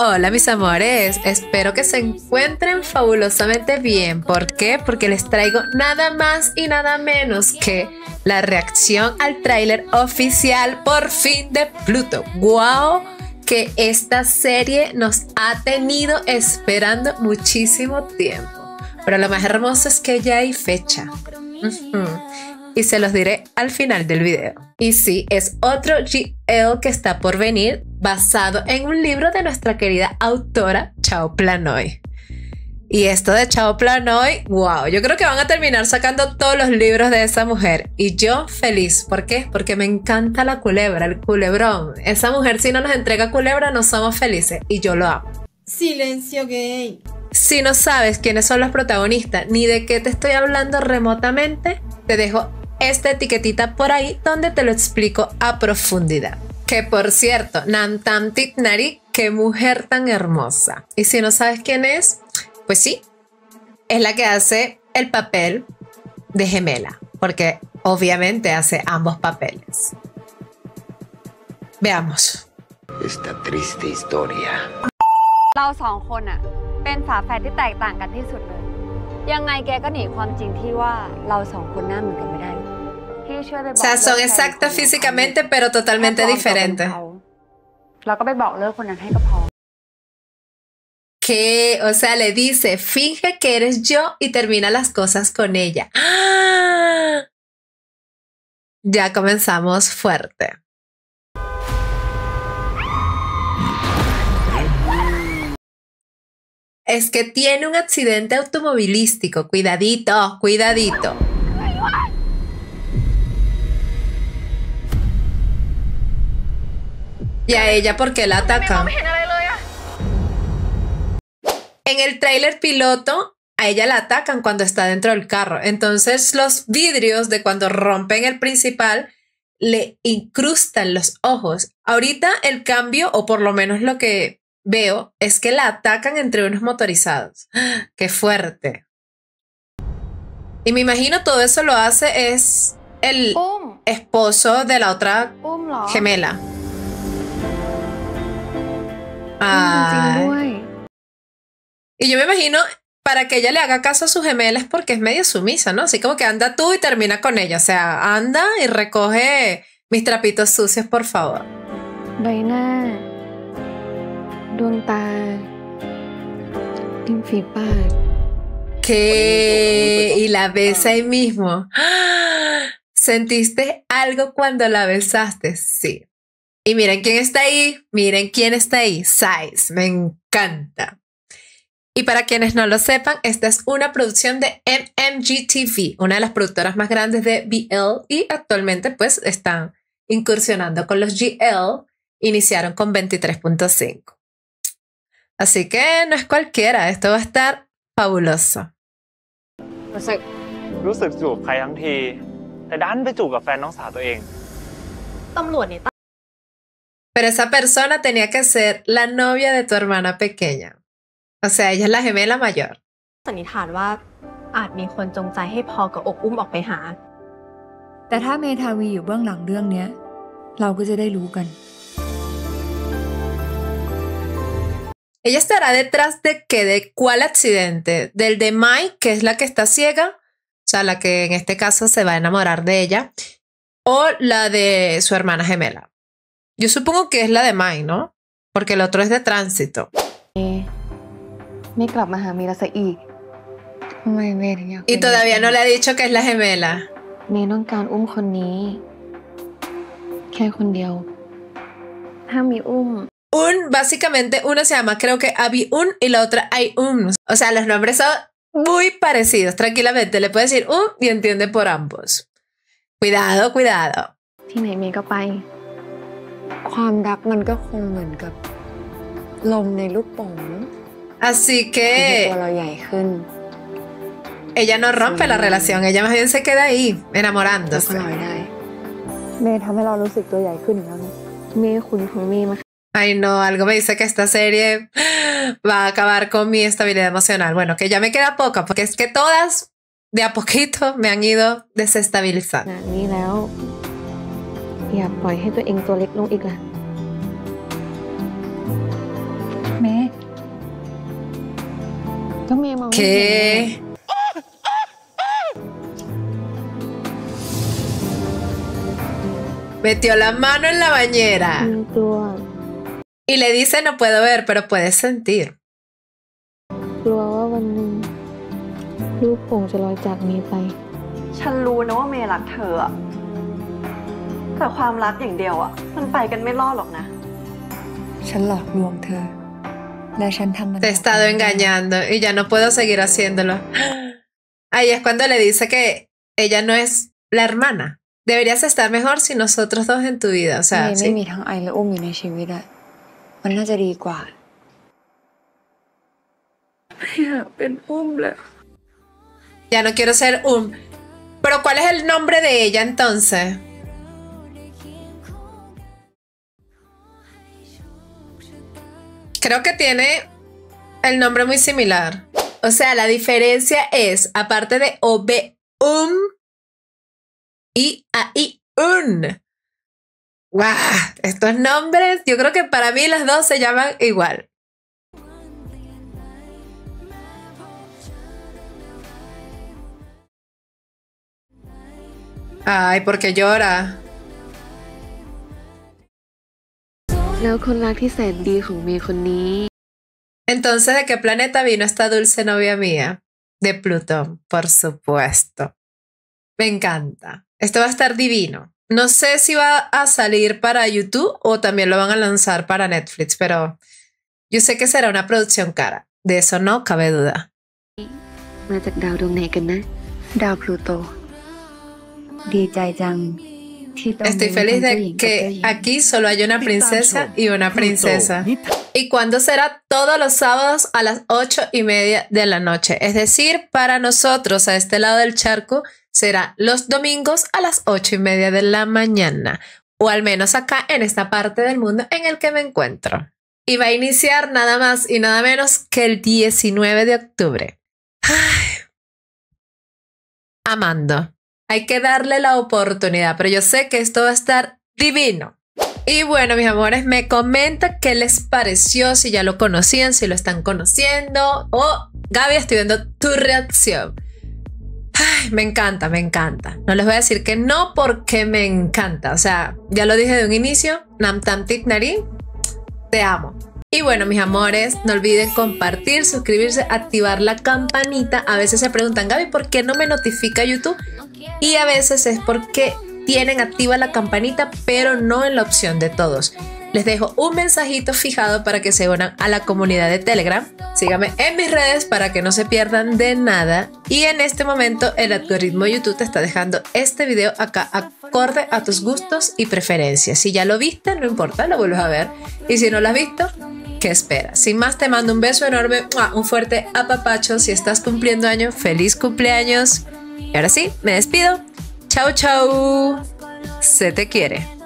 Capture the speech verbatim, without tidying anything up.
Hola mis amores, espero que se encuentren fabulosamente bien. ¿Por qué? Porque les traigo nada más y nada menos que la reacción al tráiler oficial por fin de Pluto. ¡Wow! Que esta serie nos ha tenido esperando muchísimo tiempo. Pero lo más hermoso es que ya hay fecha. Uh-huh. Y se los diré al final del video. Y sí, es otro G L que está por venir, basado en un libro de nuestra querida autora Chao Planoy. Y esto de Chao Planoy, wow, yo creo que van a terminar sacando todos los libros de esa mujer. Y yo feliz, ¿por qué? Porque me encanta la culebra, el culebrón. Esa mujer, si no nos entrega culebra, no somos felices. Y yo lo amo. Silencio gay. Si no sabes quiénes son los protagonistas, ni de qué te estoy hablando remotamente, te dejo esta etiquetita por ahí donde te lo explico a profundidad. Que por cierto, Namtam Titnari, qué mujer tan hermosa. Y si no sabes quién es, pues sí, es la que hace el papel de gemela, porque obviamente hace ambos papeles. Veamos. Esta triste historia. เราสองคนอะเป็นฝาแฝดที่แตกต่างกันที่สุดเลยยังไงแกก็หนีความจริงที่ว่าเราสองคนหน้าเหมือนกันไม่ได้พี่ช่วยไปบอก O sea, son exactas físicamente, pero totalmente diferentes. เราก็ไปบอกเลิกคนนั้นให้ก็พอ Que, o sea, le dice, finge que eres yo y termina las cosas con ella. ¡Ah! Ya comenzamos fuerte. Es que tiene un accidente automovilístico. Cuidadito, cuidadito. Y a ella, ¿por qué la atacan? En el tráiler piloto, a ella la atacan cuando está dentro del carro. Entonces los vidrios de cuando rompen el principal le incrustan los ojos. Ahorita el cambio, o por lo menos lo que veo, es que la atacan entre unos motorizados. ¡Qué fuerte! Y me imagino todo eso lo hace es el esposo de la otra gemela. Ay. Y yo me imagino para que ella le haga caso a su gemela es porque es medio sumisa, ¿no? Así como que anda tú y termina con ella. O sea, anda y recoge mis trapitos sucios, por favor. Reina. ¿Qué? Y la besa ahí mismo. ¿Sentiste algo cuando la besaste? Sí. Y miren quién está ahí. Miren quién está ahí. Size. Me encanta. Y para quienes no lo sepan, esta es una producción de M M G T V, una de las productoras más grandes de B L, y actualmente pues están incursionando con los G L. Iniciaron con veintitrés punto cinco. Así que no es cualquiera, esto va a estar fabuloso. Pero esa persona tenía que ser la novia de tu hermana pequeña. O sea, ella es la gemela mayor. Ella estará detrás de qué, de cuál accidente, del de Mai, que es la que está ciega, o sea, la que en este caso se va a enamorar de ella, o la de su hermana gemela. Yo supongo que es la de Mai, ¿no? Porque el otro es de tránsito. Y todavía no le ha dicho que es la gemela. Un, básicamente, una se llama, creo que Abi-un y la otra Ai-un. O sea, los nombres son muy parecidos. Tranquilamente, le puedes decir un y entiende por ambos. Cuidado, cuidado. Así que ella no rompe la relación, ella más bien se queda ahí, enamorándose. Ay no, algo me dice que esta serie va a acabar con mi estabilidad emocional. Bueno, que ya me queda poca, porque es que todas de a poquito me han ido desestabilizando. ก็เมย์มองไม่เห็น ¿Qué? Metió la mano en la bañera มีตัว y le dice no puedo ver, pero puedes sentir. กลัวว่าวันหนึ่งลูกโป่งจะลอยจากเมย์ไปฉันรู้นะว่าเมย์รักเธออะแต่ความรักอย่างเดียวอะมันไปกันไม่รอดหรอกนะฉันหลอกลวงเธอ และฉันทำมัน Te he estado engañando y ya no puedo seguir haciéndolo. Ahí es cuando le dice que ella no es la hermana. Deberías estar mejor sin nosotros dos en tu vida. O เม sea, ย์ไม่ sí. มีทั้งไอและอุ้มอยู่ในชีวิตอะมันน่าจะดีกว่าอยากเป็นอุ้มเลย Ya no quiero ser un... Pero ¿cuál es el nombre de ella entonces? Creo que tiene el nombre muy similar. O sea, la diferencia es, aparte de O, B, um y A, I, un. ¡Guau! Estos nombres, yo creo que para mí las dos se llaman igual. Ay, porque llora. แล้วคนรักที่แสนดีของเมย์คนนี้ Entonces, ¿de qué planeta vino esta dulce novia mía? De Plutón, por supuesto. Me encanta. Esto va a estar divino. No sé si va a salir para YouTube o también lo van a lanzar para Netflix, pero yo sé que será una producción cara. De eso no cabe duda. มาจากดาวดวงไหนกันนะดาวพลูโต ดีใจจังที่ตรงนี้ Estoy feliz de que aquí solo hay una princesa y una princesa. ¿Y cuándo será? Todos los sábados a las ocho y media de la noche. Es decir, para nosotros a este lado del charco será los domingos a las ocho y media de la mañana. O al menos acá en esta parte del mundo en el que me encuentro. Y va a iniciar nada más y nada menos que el diecinueve de octubre. Ay. Amando. Hay que darle la oportunidad, pero yo sé que esto va a estar divino. Y bueno, mis amores, me comentan qué les pareció, si ya lo conocían, si lo están conociendo. O, Gaby, estoy viendo tu reacción. Ay, me encanta, me encanta. No les voy a decir que no porque me encanta. O sea, ya lo dije de un inicio. Nam Tam Tik Nari, te amo. Y bueno, mis amores, no olviden compartir, suscribirse, activar la campanita. A veces se preguntan, Gaby, ¿por qué no me notifica YouTube? Y a veces es porque tienen activa la campanita, pero no en la opción de todos. Les dejo un mensajito fijado para que se unan a la comunidad de Telegram. Síganme en mis redes para que no se pierdan de nada. Y en este momento el algoritmo de YouTube te está dejando este video acá acorde a tus gustos y preferencias. Si ya lo viste, no importa, lo vuelves a ver. Y si no lo has visto, ¿qué esperas? Sin más, te mando un beso enorme, un fuerte apapacho. Si estás cumpliendo años, feliz cumpleaños. Y ahora sí, me despido. Chau, chau. Se te quiere.